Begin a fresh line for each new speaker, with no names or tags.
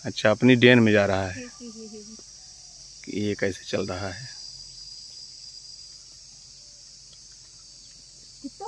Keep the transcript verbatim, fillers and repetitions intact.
अच्छा, अपनी डेन में जा रहा है कि ये कैसे चल रहा है।